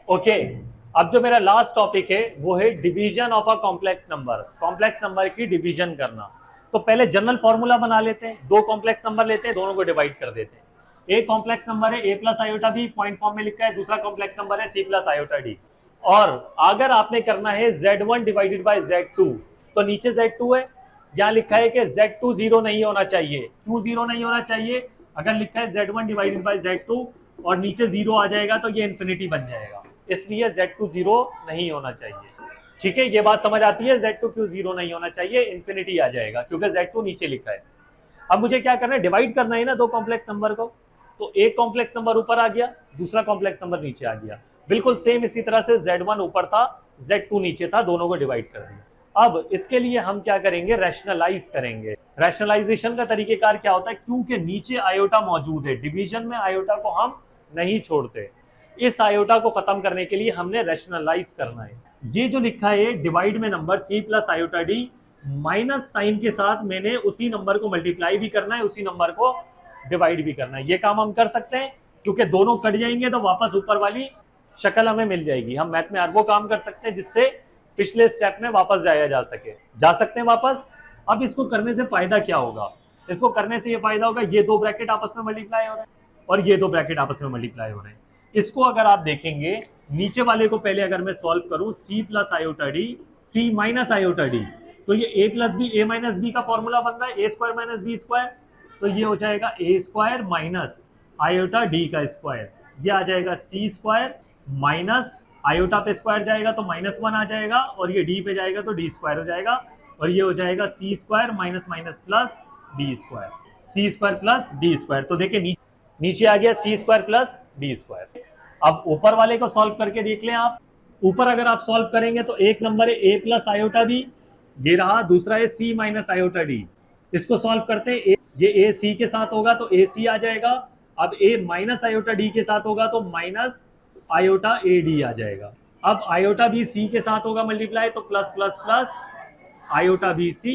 Okay, अब जो मेरा लास्ट टॉपिक है वो है division of a complex number. Complex number की डिवीजन करना। तो पहले जनरल फॉर्मूला बना लेते हैं। दो कॉम्प्लेक्स नंबर लेते हैं, दोनों को डिवाइड कर देते हैं। एक कॉम्प्लेक्स नंबर है A plus iota B, point form में लिखा है। दूसरा कॉम्प्लेक्स नंबर है सी प्लस आयोटा डी। और अगर आपने करना है Z1 डिवाइडेड बाय Z2, तो नीचे Z2 है, यहाँ लिखा है कि Z2 जीरो नहीं होना चाहिए। क्यों जीरो नहीं होना चाहिए? अगर लिखा है Z1 डिवाइडेड बाय Z2 और नीचे जीरो आ जाएगा तो ये इन्फिनिटी बन जाएगा, इसलिए Z2 जीरो नहीं होना चाहिए। ठीक है, ये बात समझ आती है Z2 क्यों जीरो नहीं होना चाहिए, इन्फिनिटी आ जाएगा क्योंकि Z2 नीचे लिखा है। अब मुझे क्या करना है, डिवाइड करना है ना दो कॉम्प्लेक्स नंबर को। तो एक कॉम्प्लेक्स नंबर ऊपर आ गया, दूसरा कॉम्प्लेक्स नंबर नीचे आ गया। बिल्कुल सेम इसी तरह से Z1 ऊपर था, Z2 नीचे था, दोनों को डिवाइड कर दिया। अब इसके लिए हम क्या करेंगे, रैशनलाइज करेंगे। रैशनलाइजेशन का तरीकेकार क्या होता है, क्योंकि नीचे आयोटा मौजूद है, डिवीजन में आयोटा को हम नहीं छोड़ते। इस आयोटा को खत्म करने के लिए हमने रैशनलाइज करना है। ये जो लिखा है डिवाइड में number C plus iota D, minus sign के साथ मैंने उसी नंबर को मल्टीप्लाई भी करना है, उसी नंबर को डिवाइड भी करना है। ये काम हम कर सकते हैं क्योंकि दोनों कट जाएंगे तो वापस ऊपर वाली शक्ल हमें मिल जाएगी। हम मैथ में अरबों काम कर सकते हैं जिससे पिछले स्टेप में वापस जाया जा सकते हैं वापस। अब इसको करने से फायदा क्या होगा, इसको करने से ये फायदा होगा, ये दो ब्रैकेट आपस में मल्टीप्लाई हो रहे हैं और ये दो ब्रैकेट आपस में मल्टीप्लाई हो रहे हैं। इसको अगर आप देखेंगे, नीचे वाले को पहले अगर मैं सॉल्व करूं, C plus iota D, C minus iota D, तो ये A plus B, A minus B का फॉर्मूला बन रहा है, A square minus B square. तो ये हो जाएगा A square minus iota D का स्क्वायर। ये आ जाएगा सी स्क्वायर माइनस आयोटा पे स्क्वायर जाएगा तो -1 आ जाएगा, और ये डी पे जाएगा तो डी स्क्वायर हो जाएगा, और ये हो जाएगा C square minus minus plus D square, C square plus D square. तो देखिए नीचे आ गया C square plus D square. अब ऊपर वाले को सॉल्व करके देख लें आप। ऊपर अगर आप सॉल्व करेंगे तो एक नंबर है ए प्लस आयोटा बी, ये रहा। दूसरा है सी माइनस आयोटा डी। इसको सॉल्व करते हैं, ये ए सी के साथ होगा तो ए सी आ जाएगा। अब ए माइनस आयोटा डी के साथ होगा तो माइनस आयोटा ए डी आ जाएगा। अब आयोटा बी सी के साथ होगा मल्टीप्लाई तो plus plus plus iota B C.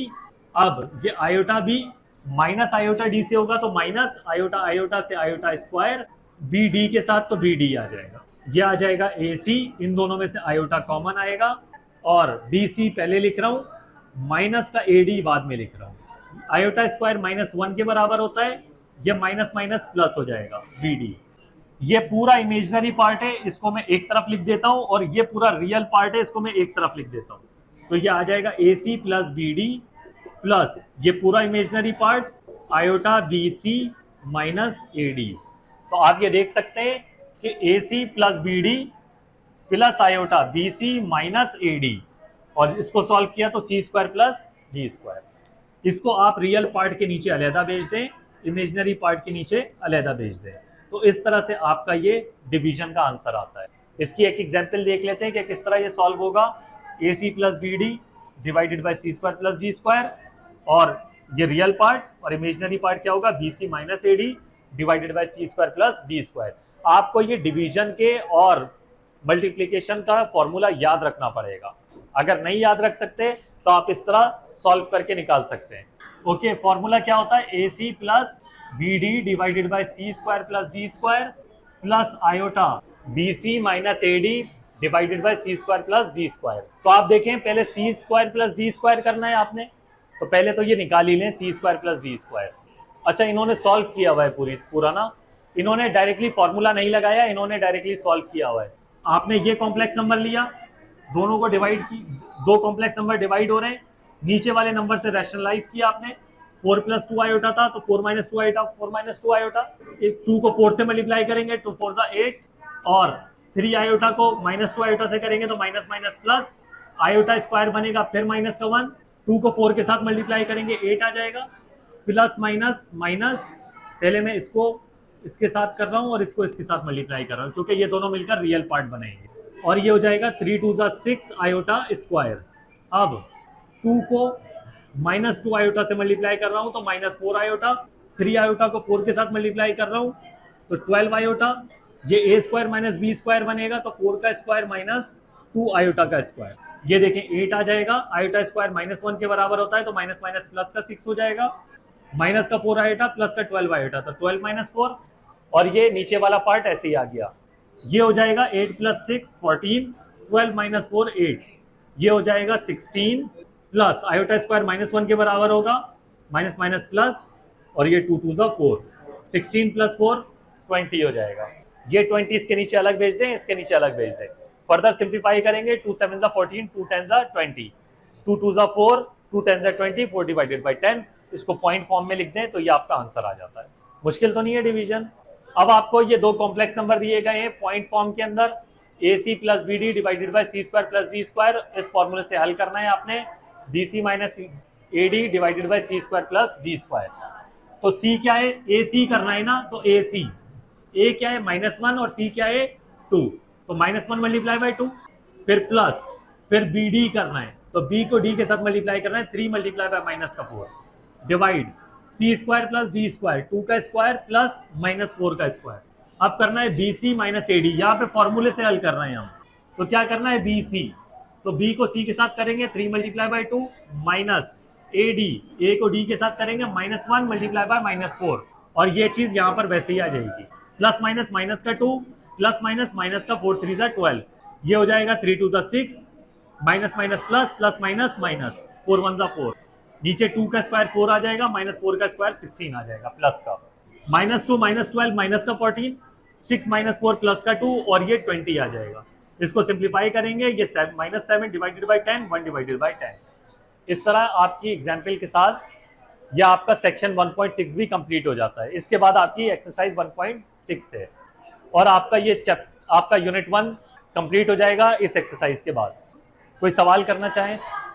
अब ये iota B minus iota D से होगा तो माइनस आयोटा आयोटा से आयोटा स्क्वायर, बी डी के साथ तो बी डी आ जाएगा। ये आ जाएगा ए सी, इन दोनों में से आयोटा कॉमन आएगा, और बी सी पहले लिख रहा हूं, माइनस का ए डी बाद में लिख रहा हूं। आयोटा स्क्वायर -1 के बराबर होता है, ये माइनस माइनस प्लस हो जाएगा बी डी। ये पूरा इमेजिनरी पार्ट है, इसको मैं एक तरफ लिख देता हूं, और ये पूरा रियल पार्ट है, इसको मैं एक तरफ लिख देता हूं। तो ये आ जाएगा A C plus B D plus ये पूरा imaginary part iota B C minus A D. तो आप ये देख सकते हैं कि A C plus B D plus iota B C minus A D, और इसको सॉल्व किया तो C square plus D square. इसको आप रियल पार्ट के नीचे अलहदा भेज दें, इमेजिनरी पार्ट के नीचे अलहदा भेज दें, तो इस तरह से आपका ये डिवीजन का आंसर आता है। इसकी एक एग्जांपल देख लेते हैं कि किस तरह ये सॉल्व होगा। A C plus B D divided by C square plus D square, और ये रियल पार्ट, और इमेजिनरी पार्ट क्या होगा, B C minus A D divided by C square plus D square. आपको ये डिवीजन के और मल्टीप्लीकेशन का फॉर्मूला याद रखना पड़ेगा। अगर नहीं याद रख सकते तो आप इस तरह सॉल्व करके निकाल सकते हैं। ओके, फॉर्मूला क्या होता है, A C plus B D divided by C square plus D square plus iota B C minus A D divided by C square plus D square. तो आप देखें, पहले C square plus D square करना है आपने, तो पहले तो ये निकाल ही लें C square plus D square. अच्छा, इन्होंने सॉल्व किया हुआ है पूरा ना, इन्होंने डायरेक्टली फॉर्मूला नहीं लगाया, इन्होंने डायरेक्टली सॉल्व किया हुआ है। आपने ये कॉम्प्लेक्स नंबर लिया, दोनों को डिवाइड की, दो कॉम्प्लेक्स नंबर डिवाइड हो रहे हैं, नीचे वाले नंबर से रैशनलाइज किया आपने। 4 + 2 आयोटा था तो 4 - 2 आयोटा, 4 - 2 आयोटा। 2 को 4 से मल्टीप्लाई करेंगे तो 4 × 8, और 3 आयोटा को -2 आयोटा से करेंगे तो minus minus plus iota square बनेगा, फिर माइनस का 1, 2 को 4 के साथ मल्टीप्लाई करेंगे 8 आ जाएगा, प्लस माइनस माइनस। पहले मैं इसको इसके साथ कर रहा हूं और इसको इसके साथ मल्टीप्लाई कर रहा हूं क्योंकि ये दोनों मिलकर रियल पार्ट बनेंगे, और ये हो जाएगा 3 × 2 = 6 आयोटा स्क्वायर। अब 2 को -2 आयोटा से मल्टीप्लाई कर रहा हूं तो -4 आयोटा, 3 आयोटा को 4 के साथ मल्टीप्लाई कर रहा हूं तो 12 आयोटा। ये a square minus B square बनेगा तो 4 का स्क्वायर माइनस 2 आयोटा का स्क्वायर। ये देखें 8 आ जाएगा, आयोटा स्क्वायर -1 के बराबर होता है तो माइनस माइनस प्लस का 6 हो जाएगा, माइनस का 4 आयोटा प्लस का 12 आयोटा तो 12 - 4, और ये नीचे वाला पार्ट ऐसे ही आ गया। ये हो जाएगा 8 प्लस 6 14, 12 माइनस 4 8, ये हो जाएगा 16 प्लस आयोटा स्क्वायर -1 के बराबर होगा, माइनस माइनस प्लस, और ये 2 2 ज़ा 4, 16 प्लस 4 20 हो जाएगा। ये 20 इसके नीचे अलग भेज दें, इसके नीचे अलग भेज दें। फर्दर सिंप्लीफाई करेंगे, 2 7 ज़ा 14, 2 10 ज़ा 20, 2 2 ज़ा 4, 2 10 ज़ा 20, 4 डिवाइडेड बाई 10। इसको पॉइंट फॉर्म में लिख दें तो ये आपका आंसर आ जाता है। मुश्किल तो नहीं है डिवीजन। अब आपको ये दो कॉम्प्लेक्स नंबर दिए गए हैं पॉइंट फॉर्म के अंदर, AC plus BD divided by C square plus D square. इस फॉर्मूले से हल करना है आपने, BC minus AD divided by C square plus D square. तो C क्या है, AC करना है ना, तो AC, A क्या है -1 और C क्या है 2, तो -1 मल्टीप्लाई बाई 2, फिर प्लस, फिर BD करना है, तो B को D के साथ मल्टीप्लाई करना है, 3 multiply by -4, divide C square plus D square, 2 का स्क्वायर प्लस -4 का स्क्वायर। अब करना है BC माइनस AD, यहाँ पे फॉर्मूले से हल करना है हम, तो क्या करना है BC, तो B को C के साथ करेंगे 3 multiply by 2 minus AD, A को D के साथ करेंगे -1 मल्टीप्लाई बाय -4, और ये चीज यहाँ पर वैसे ही आ जाएगी, प्लस माइनस माइनस का 2 प्लस माइनस माइनस का 4 3 ज़ा 12, ये हो जाएगा 3 2 ज़ा 6, minus minus plus, plus minus minus, 4 1 ज़ा 4, नीचे 2 का स्क्वायर 4 आ जाएगा, -4 का स्क्वायर 16 आ जाएगा प्लस का, -2 -12 माइनस का 14, 6 -4 प्लस का 2, और ये 20 आ जाएगा। इसको सिंप्लीफाई करेंगे, ये -7 डिवाइडेड बाई 10, 1 डिवाइडेड बाई 10। इस तरह आपकी एग्जाम्पल के साथ यह आपका सेक्शन 1.6 भी कंप्लीट हो जाता है। इसके बाद आपकी एक्सरसाइज 1.6 है, और आपका ये आपका यूनिट 1 कंप्लीट हो जाएगा इस एक्सरसाइज के बाद। कोई सवाल करना चाहें?